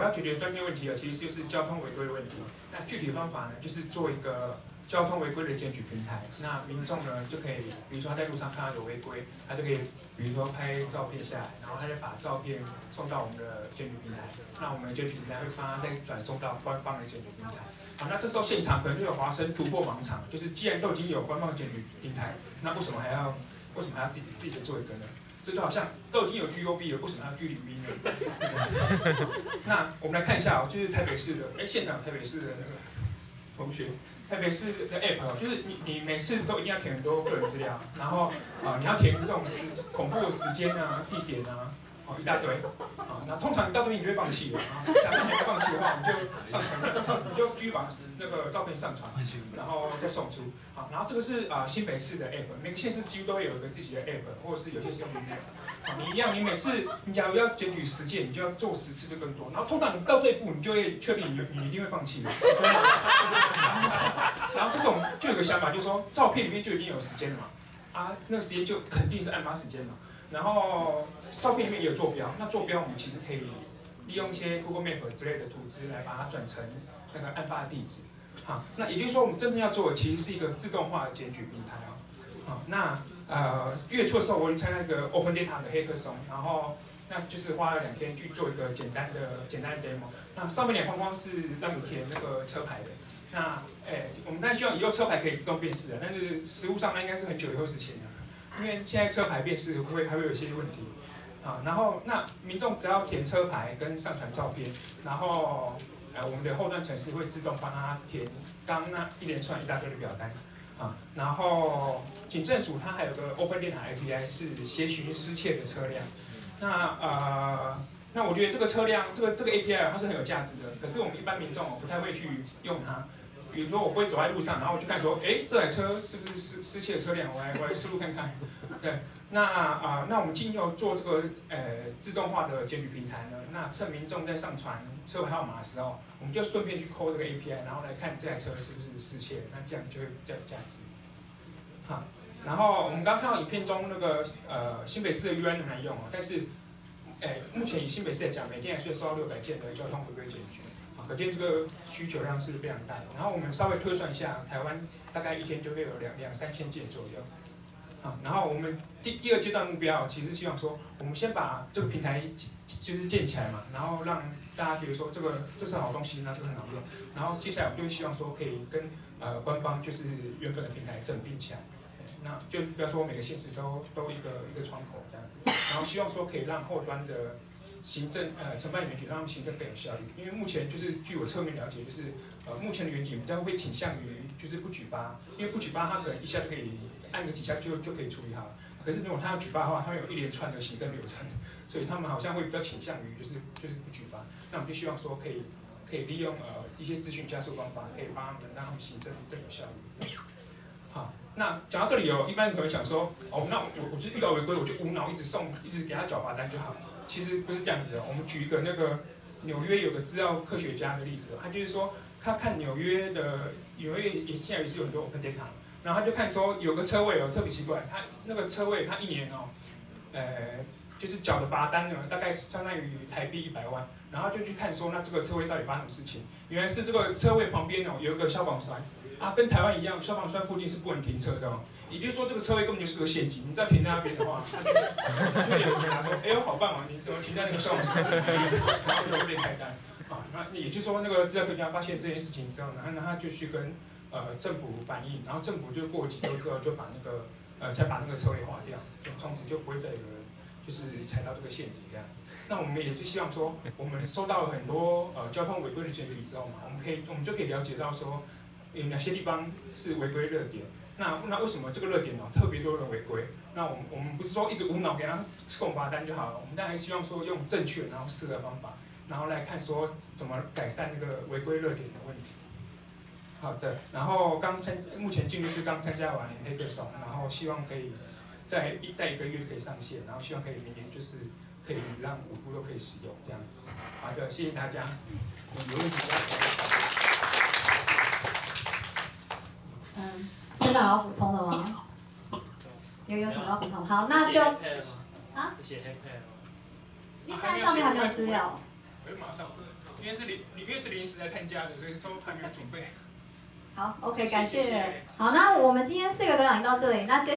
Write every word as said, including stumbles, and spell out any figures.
我要解决专业问题的其实就是交通违规的问题。那具体的方法呢，就是做一个交通违规的检举平台。那民众呢就可以，比如说他在路上看到有违规，他就可以，比如说拍照片下来，然后他就把照片送到我们的检举平台。那我们的检举平台会帮他再转送到官方的检举平台。好，那这时候现场可能就有华生突破盲场，就是既然都已经有官方检举平台，那为什么还要为什么还要自己自己做一个呢？这就好像都已经有 G O B 了，为什么要 G 零 B 呢？那我们来看一下哦，就是台北市的，哎，现场有台北市的那个同学，台北市的 App 哦，就是你你每次都一定要填很多个人资料，然后啊、呃、你要填这种时恐怖的时间啊、地点啊，哦一大堆，啊，那通常一大堆你就会放弃了，啊，假设你不放弃的话，我们就上传，你就继续把那个照片上传，然后再送出。好，然后这个是啊、呃、新北市的 app， 每个县市几乎都会有一个自己的 app， 或者是有些是用 email。好，你一样，你每次你假如要检举十件，你就要做十次就更多。然后通常你到这一步，你就会确定你你一定会放弃了。然后这种就有个想法，就是说照片里面就已经有时间了嘛，啊，那个时间就肯定是案发时间嘛。然后照片里面也有坐标，那坐标我们其实可以利用一些 Google Map 之类的图资来把它转成那个案发的地址。好，那也就是说，我们真正要做的其实是一个自动化的检举平台哦。好，那呃月初的时候，我去参加一个 Open Data 的黑客松，然后那就是花了两天去做一个简单的简单的 demo。那上面两框框是让你填那个车牌的。那诶，我们当然希望以后车牌可以自动辨识的，但是实物上那应该是很久以后事情了，因为现在车牌辨识会不会还会有一些问题。啊，然后那民众只要填车牌跟上传照片，然后呃我们的后端程式会自动帮他填刚刚那一连串一大堆的表单，啊，然后警政署它还有个 Open Data A P I 是协寻失窃的车辆，那呃那我觉得这个车辆这个这个 A P I 它是很有价值的，可是我们一般民众哦不太会去用它。比如说我会走在路上，然后我去看说，哎，这台车是不是失失窃的车辆？我来我来试录看看。对，那啊、呃，那我们今后做这个呃自动化的检举平台呢，那趁民众在上传车牌号码的时候，我们就顺便去抠这个 A P I， 然后来看这台车是不是失窃，那这样就会比较有价值。好，然后我们刚看到影片中那个呃新北市的 U I 很难用哦，但是，哎，目前以新北市来讲，每天还是收到六百件的交通违规检举。可见这个需求量是非常大的。然后我们稍微推算一下，台湾大概一天就会有两两三千件左右。啊，然后我们第第二阶段目标，其实希望说，我们先把这个平台就是建起来嘛，然后让大家觉得说这个这是好东西，那这个很好用。然后接下来我们就会希望说，可以跟呃官方就是原本的平台整并起来。那就不要说每个县市都都一个一个窗口这样，然后希望说可以让后端的行政呃承办员警让他们行政更有效率，因为目前就是据我侧面了解，就是呃目前的员警比较会倾向于就是不举发，因为不举发他可能一下就可以按个几下就就可以处理好了。可是如果他要举发的话，他有一连串的行政流程，所以他们好像会比较倾向于就是就是不举发。那我们就希望说可以可以利用呃一些资讯加速方法，可以帮他们让他们行政更有效率。好，那讲到这里有一般人可能想说，哦，那我我就遇到违规，我就无脑一直送，一直给他缴罚单就好了。其实不是这样子的，我们举一个那个纽约有个资料科学家的例子，他就是说他看纽约的纽约也现在也是有很多 open data， 然后他就看说有个车位哦特别奇怪，他那个车位他一年哦，呃就是缴的罚单呢大概相当于台币一百万，然后就去看说那这个车位到底发生什么事情，原来是这个车位旁边哦有一个消防栓啊，跟台湾一样，消防栓附近是不能停车的哦。也就是说，这个车位根本就是个陷阱。你再停在那边的话，就会有人跟他说：“哎呦，好棒啊！你怎么停在那个消防栓？”然后就会被开单。啊，那也就是说，那个资料科学家发现这件事情之后呢，那他就去跟呃政府反映，然后政府就过几周之后就把那个呃再把那个车位划掉，就从此就不会再有人就是踩到这个陷阱这样。那我们也是希望说，我们收到了很多呃交通违规的检举之后嘛，我们可以我们就可以了解到说有哪些地方是违规热点。那那为什么这个热点呢、哦、特别多人违规？那我们我们不是说一直无脑给他送罚单就好了，我们当然希望说用正确然后适合的方法，然后来看说怎么改善那个违规热点的问题。好的，然后刚参目前进律师刚参加完黑客松，然后希望可以在一在一个月可以上线，然后希望可以明年就是可以让五部都可以使用这样子。好的，谢谢大家。有问题吗？ 嗯。真的要补充的吗？有有什么要补充？好，那就啊， 写 iPad 吗？ 因为现在上面还没有资料。 我就马上，因为是临因为是临时来参加的，所以都还没有准备。 好 ，OK， 感谢。 谢谢好，那我们今天四个短讲到这里，那接。